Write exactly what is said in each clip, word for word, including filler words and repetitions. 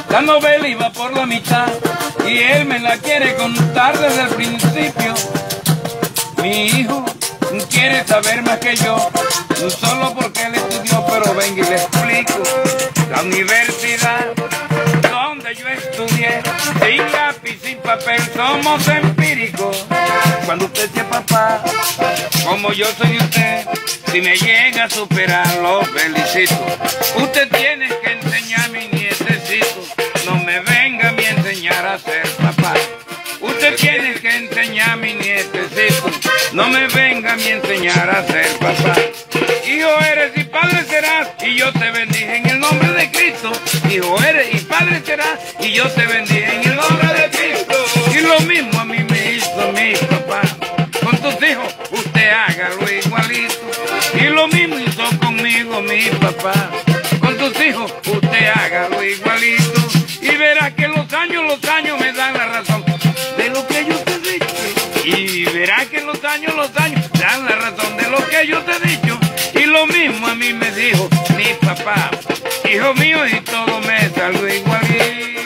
La novela iba por la mitad y él me la quiere contar desde el principio. Mi hijo quiere saber más que yo, no solo porque él estudió, pero venga y le explico. La universidad donde yo estudié, sin lápiz, sin papel, somos empíricos. Cuando usted sea papá, como yo soy usted, si me llega a superar, lo felicito. Usted tiene que enseñarme, nietecito, no me venga a mí a enseñar a ser papá. Usted tiene que enseñar a mi nietecito, no me venga a mí a enseñar a ser papá. Hijo eres y padre serás, y yo te bendije en el nombre de Cristo. Hijo eres y padre serás, y yo te bendije en el nombre de Cristo. Y lo mismo a mí me hizo mi papá. Con tus hijos usted hágalo igualito. Y lo mismo hizo conmigo mi papá. Con tus hijos usted hágalo igualito. Y verás que los años, los años me dan la razón de lo que yo te he dicho. Y verás que los años, los años dan la razón de lo que yo te he dicho. Y lo mismo a mí me dijo mi papá. Hijo mío, y todo me salió igualito.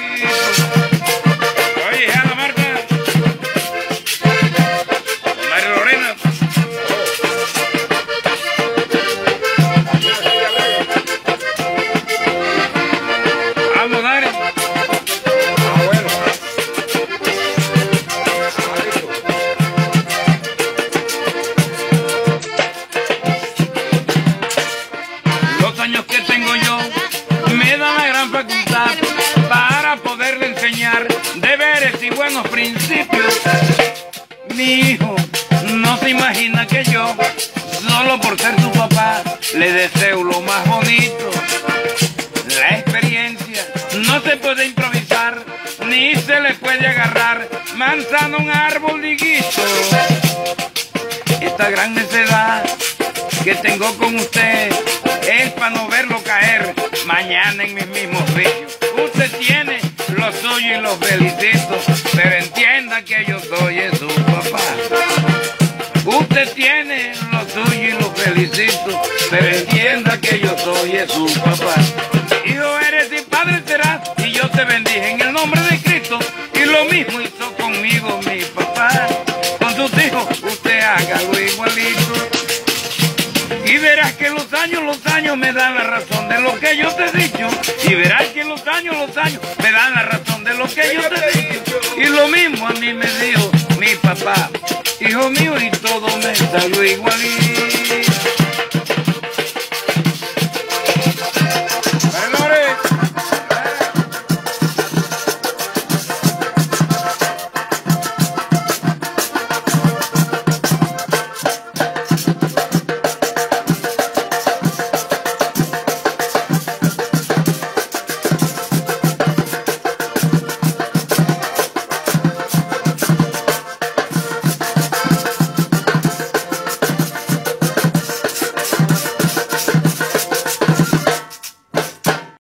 Oye, Ana Marta, María Lorena, vamos, Dari. Ah, bueno. Los años que tengo yo me dan la gran facultad para poderle enseñar deberes y buenos principios. Mi hijo no se imagina que yo, solo por ser su papá, le deseo lo más bonito. La experiencia no se puede improvisar, ni se le puede agarrar manzana a un árbol liguito. Esta gran necedad que tengo con usted es para no verlo caer mañana en mis mismos vicios. Usted tiene lo suyo y lo felicito, pero entienda que yo soy su papá. Usted tiene lo suyo y lo felicito, pero entienda que yo soy su papá. Hijo eres y padre serás, y yo te bendije en el nombre de Cristo. Y lo mismo hizo conmigo mi papá. Con sus hijos usted hágalo igualito. Y verás que los años, los años me dan la razón de lo que yo te he dicho. Y verás que los años, los años me dan la razón de lo que yo te he dicho. Y lo mismo a mí me dijo mi papá. Hijo mío, y todo me salió igualito.